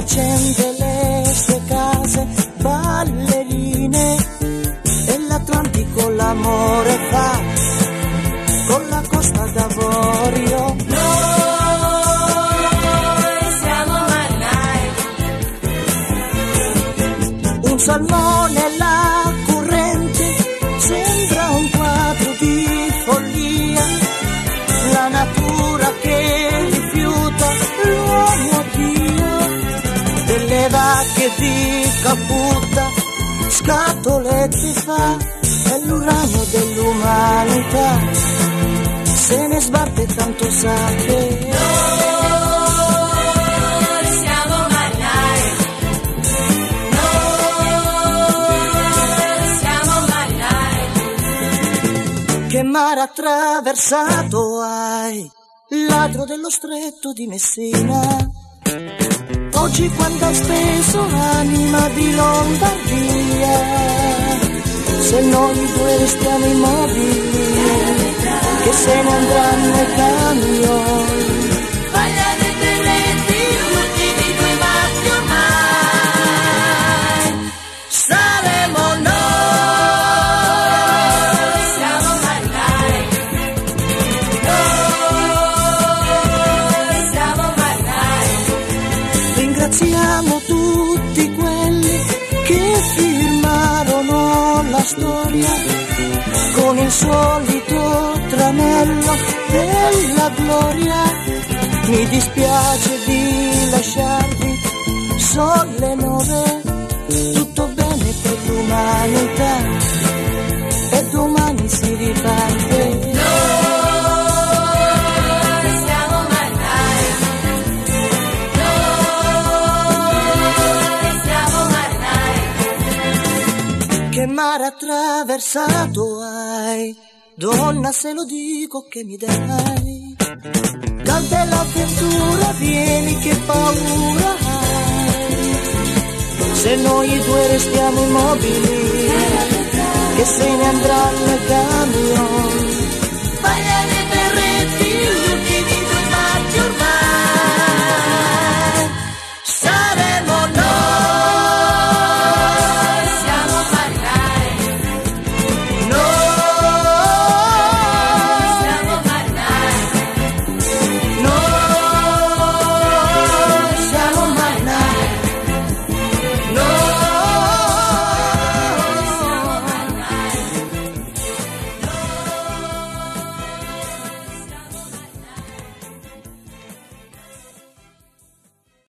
accende le sue case ballerine e l'Atlantico l'amore fa con la Costa d'Avorio. Noi siamo marinai. Un salmone e la corrente sembra un quadro di follia, la natura che rifiuta l'uomo Dio, delle vacche di Calcutta scatolette fa, è l'uranio dell'umanità, se ne sbatte tanto sa che Noi siamo marinai. Noi siamo marinai. che mare attraversato hai, ladro dello stretto di Messina. Oggi quando hai speso anima di Lombardia, se noi due restiamo immobili, che se ne andranno i camion. Paglia dei berretti, ultimi due matti ormai. Saremo Noi siamo marinai. Noi siamo marinai. ringraziamo tutti quelli che firmarono la storia con il solito tranello della gloria. Mi dispiace di lasciarvi, sono le 9, tutto bene per l'umanità e domani si riparte. Noi siamo marinai. Noi siamo marinai. Che mare attraversato hai, donna se lo dico che mi dai, dal dell'avventura vieni che paura hai, se noi due restiamo immobili, che se ne andranno i camion.